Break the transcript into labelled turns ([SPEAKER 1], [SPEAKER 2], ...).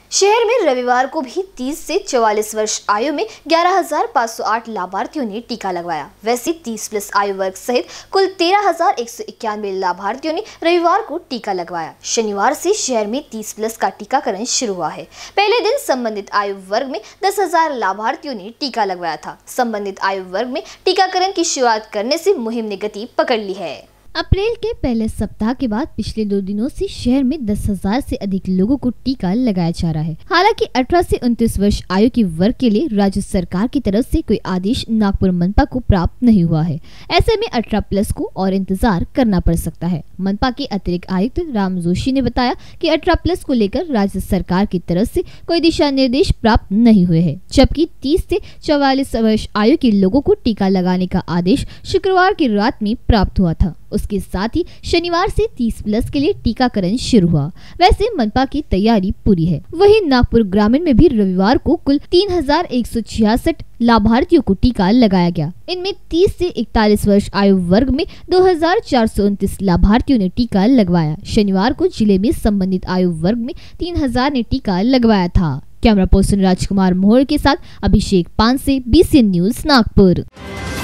[SPEAKER 1] शहर में रविवार को भी 30 से 44 वर्ष आयु में 11,508 लाभार्थियों ने टीका लगवाया। वैसे 30 प्लस आयु वर्ग सहित कुल 13,191 लाभार्थियों ने रविवार को टीका लगवाया। शनिवार से शहर में 30 प्लस का टीकाकरण शुरू हुआ है। पहले दिन संबंधित आयु वर्ग में 10,000 लाभार्थियों ने टीका लगवाया था। संबंधित आयु वर्ग में टीकाकरण की शुरुआत करने से मुहिम ने गति पकड़ ली है।
[SPEAKER 2] अप्रैल के पहले सप्ताह के बाद पिछले 2 दिनों से शहर में 10,000 से अधिक लोगों को टीका लगाया जा रहा है। हालांकि 18 से 29 वर्ष आयु के वर्ग के लिए राज्य सरकार की तरफ से कोई आदेश नागपुर मनपा को प्राप्त नहीं हुआ है। ऐसे में 18 प्लस को और इंतजार करना पड़ सकता है। मनपा के अतिरिक्त आयुक्त राम जोशी ने बताया कि 18 प्लस को लेकर राज्य सरकार की तरफ से कोई दिशा निर्देश प्राप्त नहीं हुए हैं, जबकि 30 से 44 वर्ष आयु के लोगों को टीका लगाने का आदेश शुक्रवार की रात में प्राप्त हुआ था। उसके साथ ही शनिवार से 30 प्लस के लिए टीकाकरण शुरू हुआ। वैसे मनपा की तैयारी पूरी है। वहीं नागपुर ग्रामीण में भी रविवार को कुल 3,166 लाभार्थियों को टीका लगाया गया। इनमें 30 से 41 वर्ष आयु वर्ग में 2,429 लाभार्थियों ने टीका लगवाया। शनिवार को जिले में संबंधित आयु वर्ग में 3,000 ने टीका लगवाया था। कैमरा पर्सन राजकुमार मोहर के साथ अभिषेक पान से BCN न्यूज नागपुर।